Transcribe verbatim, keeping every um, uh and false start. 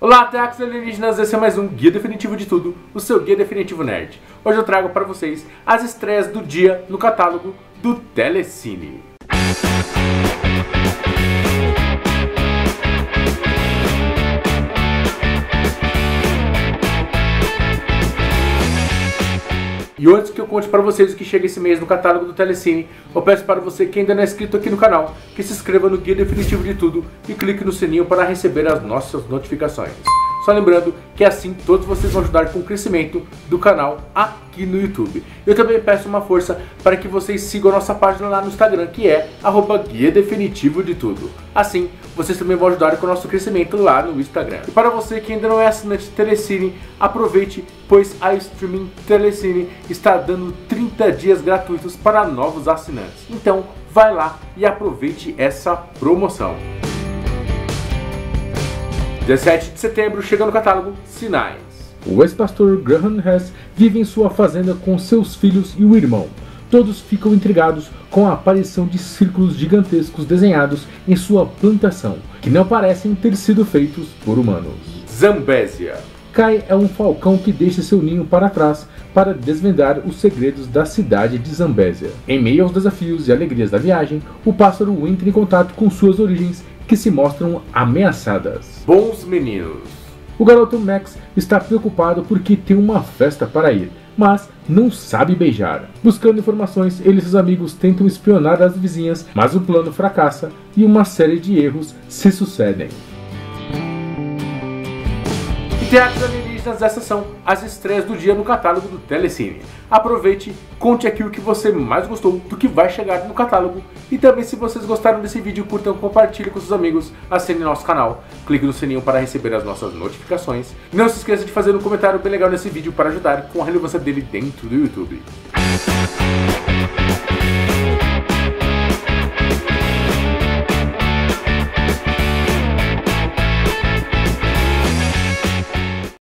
Olá, Terráqueos alienígenas, esse é mais um Guia Definitivo de Tudo, o seu Guia Definitivo Nerd. Hoje eu trago para vocês as estreias do dia no catálogo do Telecine. E antes que eu conte para vocês o que chega esse mês no catálogo do Telecine, eu peço para você que ainda não é inscrito aqui no canal, que se inscreva no Guia Definitivo de Tudo e clique no sininho para receber as nossas notificações. Só lembrando que assim todos vocês vão ajudar com o crescimento do canal aqui no YouTube. Eu também peço uma força para que vocês sigam a nossa página lá no Instagram, que é arroba Guia Definitivo de Tudo. Assim, vocês também vão ajudar com o nosso crescimento lá no Instagram. E para você que ainda não é assinante de Telecine, aproveite, pois a Streaming Telecine está dando trinta dias gratuitos para novos assinantes. Então, vai lá e aproveite essa promoção. dezessete de setembro chega no catálogo Sinais. O ex-pastor Graham Hess vive em sua fazenda com seus filhos e o irmão. Todos ficam intrigados com a aparição de círculos gigantescos desenhados em sua plantação, que não parecem ter sido feitos por humanos. Zambésia. Kai é um falcão que deixa seu ninho para trás para desvendar os segredos da cidade de Zambésia. Em meio aos desafios e alegrias da viagem, o pássaro entra em contato com suas origens, que se mostram ameaçadas. Bons meninos. O garoto Max está preocupado porque tem uma festa para ir, mas não sabe beijar. Buscando informações, ele e seus amigos tentam espionar as vizinhas, mas o plano fracassa e uma série de erros se sucedem. Terráqueos alienígenas, essas são as estreias do dia no catálogo do Telecine. Aproveite, conte aqui o que você mais gostou do que vai chegar no catálogo. E também, se vocês gostaram desse vídeo, curtam, compartilhem com seus amigos, assinem nosso canal, clique no sininho para receber as nossas notificações. Não se esqueça de fazer um comentário bem legal nesse vídeo para ajudar com a relevância dele dentro do YouTube.